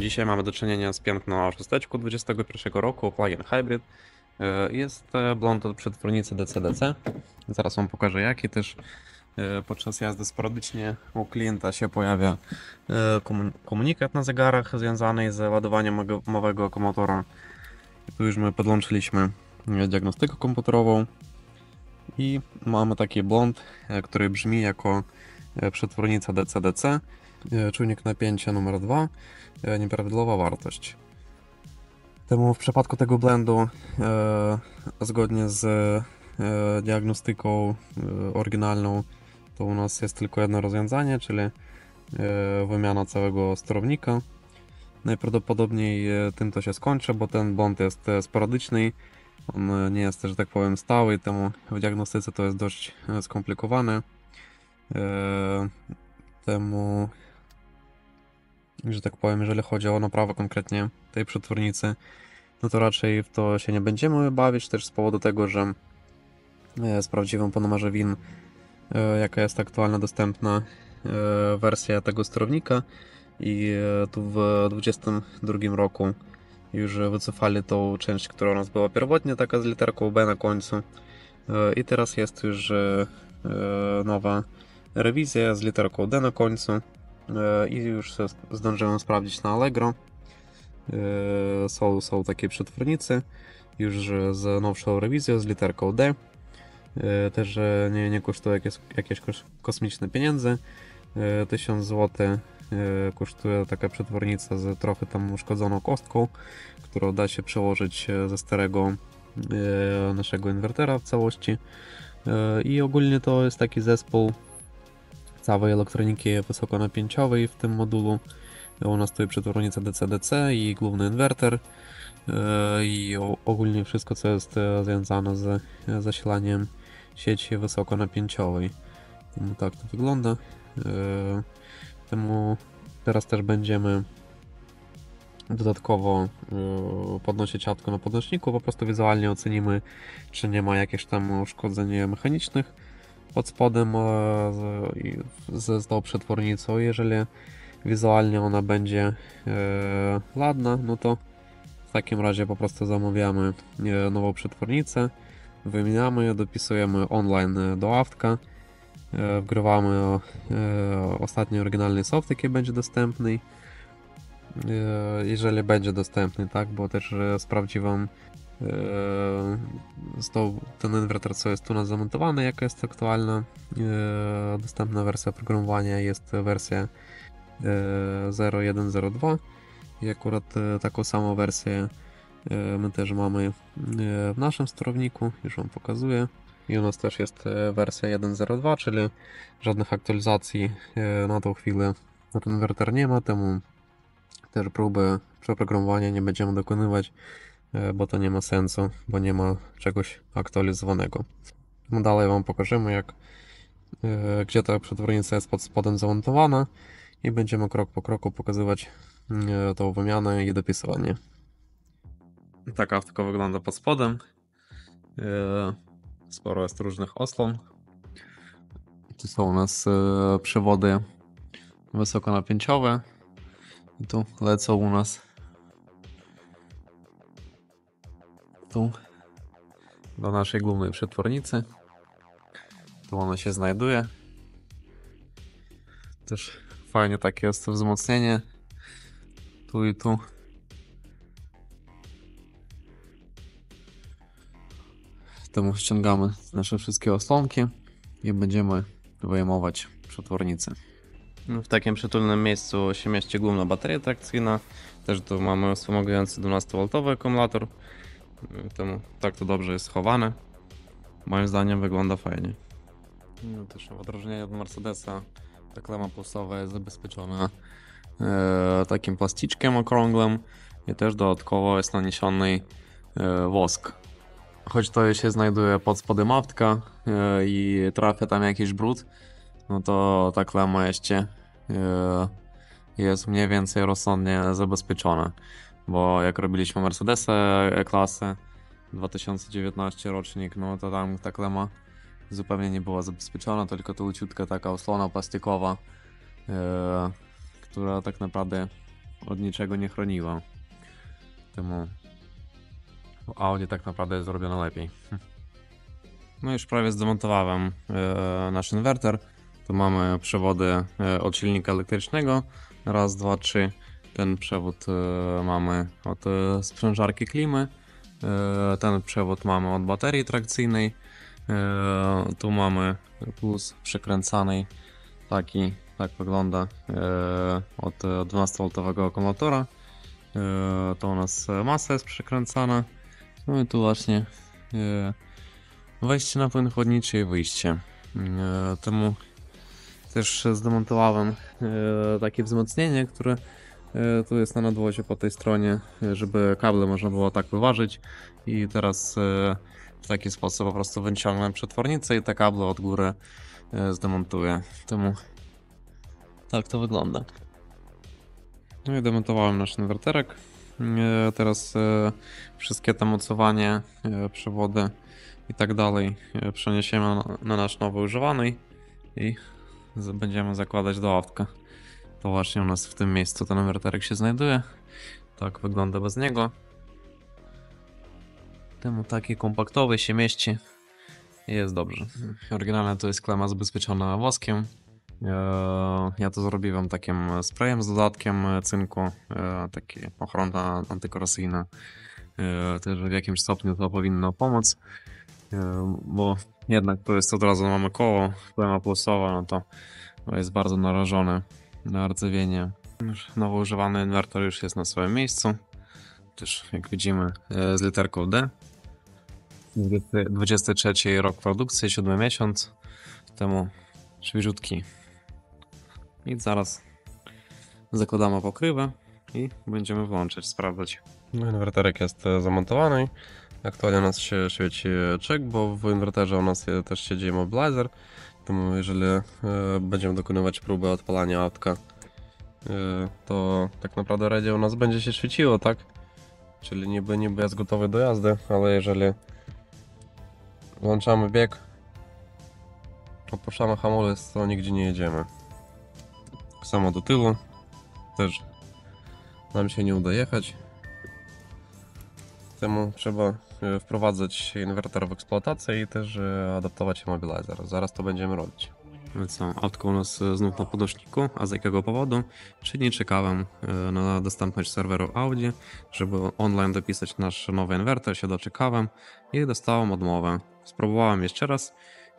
Dzisiaj mamy do czynienia z piękną szósteczką 21 roku, plug-in hybrid. Jest blond od przetwornicy DC-DC. Zaraz wam pokażę jaki. Też podczas jazdy sporadycznie u klienta się pojawia komunikat na zegarach związany z ładowaniem małego akumulatora. Tu już my podłączyliśmy diagnostykę komputerową i mamy taki blond, który brzmi jako przetwornica DC-DC. Czujnik napięcia numer 2, nieprawidłowa wartość. Temu w przypadku tego blendu, zgodnie z diagnostyką oryginalną, to u nas jest tylko jedno rozwiązanie, czyli wymiana całego sterownika. Najprawdopodobniej tym to się skończy, bo ten błąd jest sporadyczny, on nie jest, że tak powiem, stały, temu w diagnostyce to jest dość skomplikowane. Temu, że tak powiem, jeżeli chodzi o naprawę konkretnie tej przetwornicy, no to raczej w to się nie będziemy bawić, też z powodu tego, że sprawdziłem po numerze VIN, jaka jest aktualna dostępna wersja tego sterownika i tu w 2022 roku już wycofali tą część, która u nas była pierwotnie taka z literką B na końcu i teraz jest już nowa rewizja z literką D na końcu i już zdążyłem sprawdzić na Allegro. Są takie przetwornice już z nowszą rewizją z literką D. Też nie kosztuje jakieś kosmiczne pieniądze. 1000 zł kosztuje taka przetwornica z trochę tam uszkodzoną kostką, którą da się przełożyć ze starego naszego inwertera w całości. I ogólnie to jest taki zespół całej elektroniki wysokonapięciowej w tym modulu. U nas tutaj przetwornica DC-DC i główny inwerter i ogólnie wszystko, co jest związane z zasilaniem sieci wysokonapięciowej. Tak to wygląda. Temu teraz też będziemy dodatkowo podnosić autko na podnośniku, po prostu wizualnie ocenimy, czy nie ma jakichś tam uszkodzeń mechanicznych pod spodem z tą przetwornicą. Jeżeli wizualnie ona będzie ładna, no to w takim razie po prostu zamawiamy nową przetwornicę, wymieniamy, dopisujemy online do autka, wgrywamy ostatni oryginalny soft, jaki będzie dostępny, jeżeli będzie dostępny, tak, bo też sprawdziłem ten inwerter, co jest tu nas zamontowany, jaka jest aktualna dostępna wersja oprogramowania, jest wersja 0102 i akurat taką samą wersję my też mamy w naszym sterowniku, już wam pokazuję. I u nas też jest wersja 1.02, czyli żadnych aktualizacji na tą chwilę na ten inwerter nie ma, temu też próby przeprogramowania nie będziemy dokonywać, bo to nie ma sensu, bo nie ma czegoś aktualizowanego. No dalej wam pokażemy, gdzie ta przetwornica jest pod spodem zamontowana i będziemy krok po kroku pokazywać tą wymianę i dopisywanie. Tak autko wygląda pod spodem. Sporo jest różnych osłon. Tu są u nas przewody wysokonapięciowe. I tu lecą u nas tu do naszej głównej przetwornicy. Tu ona się znajduje. Też fajnie takie jest to wzmocnienie. Tu i tu. Temu ściągamy nasze wszystkie osłonki i będziemy wyjmować przetwornicę. W takim przytulnym miejscu się mieści główna bateria trakcyjna. Też tu mamy wspomagający 12V akumulator. Temu tak to dobrze jest schowane. Moim zdaniem wygląda fajnie. No też w odróżnieniu od Mercedesa ta klema pulsowa jest zabezpieczona takim plasticzkiem okrągłym i też dodatkowo jest naniesiony wosk. Choć to się znajduje pod spodem autka i trafia tam jakiś brud, no to ta klema jeszcze jest mniej więcej rozsądnie zabezpieczona. Bo jak robiliśmy Mercedesa E-klasę 2019 rocznik, no to tam ta klema zupełnie nie była zabezpieczona, tylko to leciutka taka osłona plastikowa, która tak naprawdę od niczego nie chroniła. Temu w Audi tak naprawdę jest zrobione lepiej. No już prawie zdemontowałem nasz inwerter. Tu mamy przewody od silnika elektrycznego. Raz, dwa, trzy. Ten przewód mamy od sprzężarki klimy. Ten przewód mamy od baterii trakcyjnej. Tu mamy plus przykręcanej. Tak wygląda od 12V akumulatora. To u nas masa jest przykręcana. No i tu właśnie wejście na płyn chłodniczy i wyjście. Temu też zdemontowałem takie wzmocnienie, które tu jest na nadwozie po tej stronie, żeby kable można było tak wyważyć. I teraz w taki sposób po prostu wyciągnę przetwornicę i te kable od góry zdemontuję. Temu tak to wygląda. No i demontowałem nasz inwerterek. Teraz wszystkie te mocowanie, przewody i tak dalej przeniesiemy na nasz nowy używany i będziemy zakładać do autka. To właśnie u nas w tym miejscu ten inwerterek się znajduje. Tak wygląda bez niego. Temu taki kompaktowy się mieści i jest dobrze. Oryginalnie to jest klema zabezpieczona woskiem. Ja to zrobiłem takim sprayem z dodatkiem cynku, taki ochrona antykorosyjna. Też w jakimś stopniu to powinno pomóc, bo jednak to jest od razu mamy koło, klema płusowa, no to jest bardzo narażone na rdzewienie. Nowo używany inwerter już jest na swoim miejscu, też jak widzimy z literką D. 23 rok produkcji, 7 miesiąc, temu świeżutki. I zaraz zakładamy pokrywę i będziemy włączać, sprawdzać. No, inwerterek jest zamontowany. Aktualnie u nas się świeci check, bo w inwerterze u nas też siedzi immobilizer. Jeżeli będziemy dokonywać próby odpalania autka, to tak naprawdę radio u nas będzie się świeciło, tak? Czyli niby jest gotowy do jazdy, ale jeżeli włączamy bieg, odpuszczamy hamulec, to nigdzie nie jedziemy. Tak samo do tyłu też nam się nie uda jechać. Temu trzeba wprowadzać inwerter w eksploatację i też adaptować immobilizer. Zaraz to będziemy robić. No co, autko u nas znów na podnośniku, a z jakiego powodu? Czyli czekałem na dostępność serweru Audi, żeby online dopisać nasz nowy inwerter, się doczekałem i dostałem odmowę. Spróbowałem jeszcze raz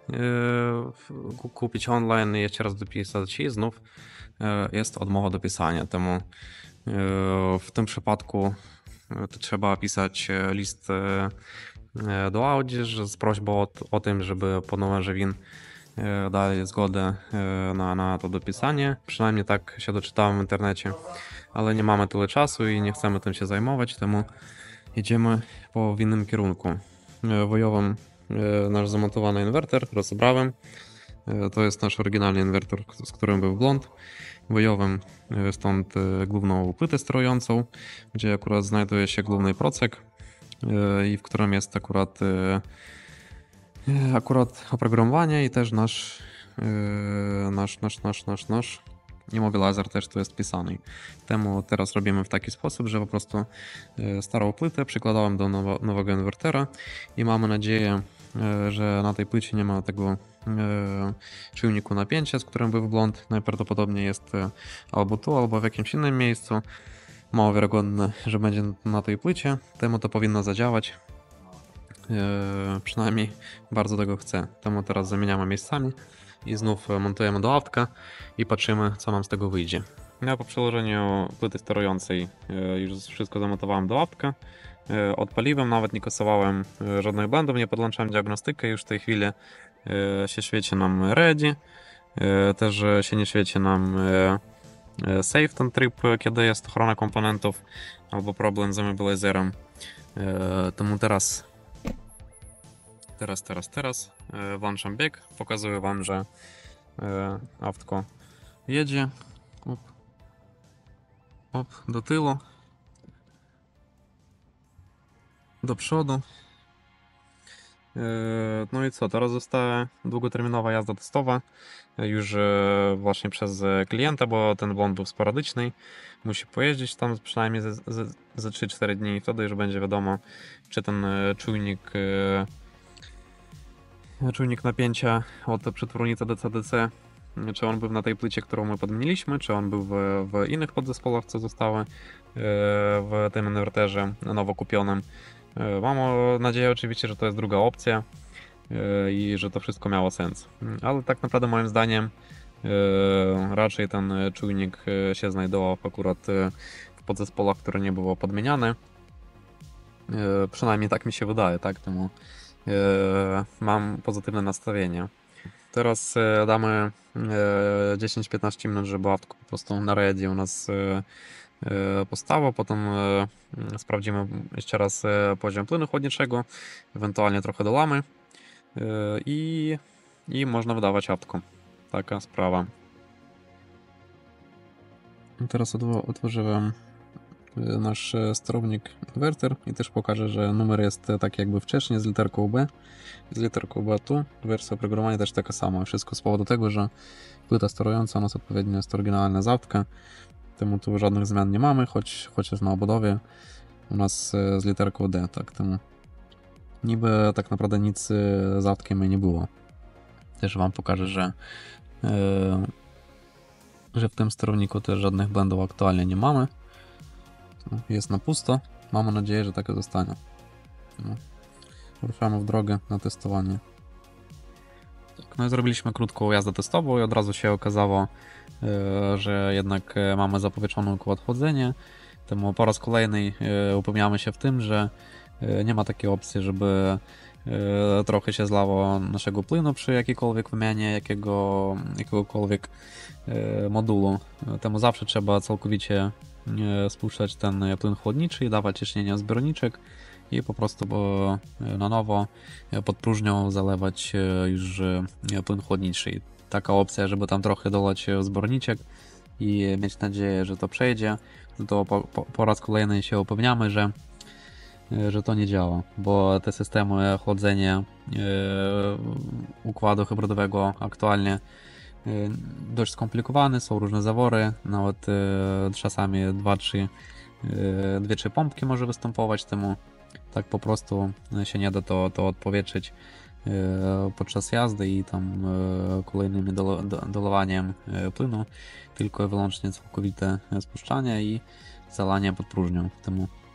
kupić online, jeszcze raz dopisać i znów jest odmowa dopisania. Temu w tym przypadku to trzeba pisać list do Audi z prośbą o tym, żeby ponownie WIN dali zgodę na to dopisanie. Przynajmniej tak się doczytałem w internecie, ale nie mamy tyle czasu i nie chcemy tym się zajmować, temu jedziemy po w innym kierunku. Wyjąłem nasz zamontowany inwerter, rozebrałem. To jest nasz oryginalny inwerter, z którym był błąd. Wyjąłem stąd główną płytę sterującą, gdzie akurat znajduje się główny procek i w którym jest akurat oprogramowanie i też nasz immobilizer też tu jest pisany. Temu teraz robimy w taki sposób, że po prostu starą płytę przykładałem do nowego inwertera i mamy nadzieję, że na tej płycie nie ma tego czujniku napięcia, z którym był błąd. Najprawdopodobniej jest albo tu, albo w jakimś innym miejscu. Mało wiarygodne, że będzie na tej płycie. Temu to powinno zadziałać. Przynajmniej bardzo tego chcę. Temu teraz zamieniamy miejscami i znów montujemy do autka i patrzymy, co nam z tego wyjdzie. Ja po przełożeniu płyty sterującej już wszystko zamontowałem do autka. Odpaliłem, nawet nie kasowałem żadnych błędów, nie podłączałem diagnostykę. Już w tej chwili się świeci nam ready. Też się nie świeci nam save ten tryb, kiedy jest ochrona komponentów albo problem z immobilizerem. Temu teraz włączam bieg, pokazuję wam, że autko jedzie do tyłu, do przodu, No i co, teraz została długoterminowa jazda testowa, już właśnie przez klienta, bo ten błąd był sporadyczny. Musi pojeździć tam przynajmniej ze 3-4 dni, wtedy już będzie wiadomo, czy ten czujnik napięcia od przetwornicy DC-DC, czy on był na tej płycie, którą my podmieniliśmy, czy on był w innych podzespołach, co zostały w tym inwerterze nowo kupionym. Mam nadzieję oczywiście, że to jest druga opcja i że to wszystko miało sens. Ale tak naprawdę moim zdaniem raczej ten czujnik się znajdował akurat w podzespołach, które nie było podmieniane. Przynajmniej tak mi się wydaje, tak? Temu mam pozytywne nastawienie. Teraz damy 10-15 minut, żeby autko po prostu na rejedzie u nas postało, potem sprawdzimy jeszcze raz poziom płynu chłodniczego, ewentualnie trochę dolamy i można wydawać autko. Taka sprawa. Teraz otworzyłem nasz sterownik inwerter i też pokażę, że numer jest tak jakby wcześniej z literką B. Z literką B tu. Wersja oprogramowania też taka sama. Wszystko z powodu tego, że płyta sterująca u nas odpowiednio jest oryginalna z autka. Temu tu żadnych zmian nie mamy, choć jest na obudowie u nas z literką D, tak, temu niby tak naprawdę nic z autkiem nie było. Też wam pokażę, że w tym sterowniku też żadnych błędów aktualnie nie mamy. Jest na pusto. Mamy nadzieję, że tak zostanie. Ruszamy w drogę na testowanie. Tak, no i zrobiliśmy krótką jazdę testową i od razu się okazało, że jednak mamy zapowietrzone układ chłodzenia. Temu po raz kolejny upewniamy się w tym, że nie ma takiej opcji, żeby trochę się zlało naszego płynu przy jakiejkolwiek wymianie jakiegokolwiek modulu. Temu zawsze trzeba całkowicie spuszczać ten płyn chłodniczy i dawać ciśnienie w zbiorniczek i po prostu na nowo pod próżnią zalewać już płyn chłodniczy. I taka opcja, żeby tam trochę dolać zbiorniczek i mieć nadzieję, że to przejdzie, to po raz kolejny się upewniamy, że to nie działa, bo te systemy chłodzenia układu hybrydowego aktualnie dość skomplikowane, są różne zawory, nawet czasami 2-3 pompki może występować, temu tak po prostu się nie da to odpowietrzyć podczas jazdy i tam kolejnym dolewaniem płynu, tylko i wyłącznie całkowite spuszczanie i zalanie pod próżnią. Temu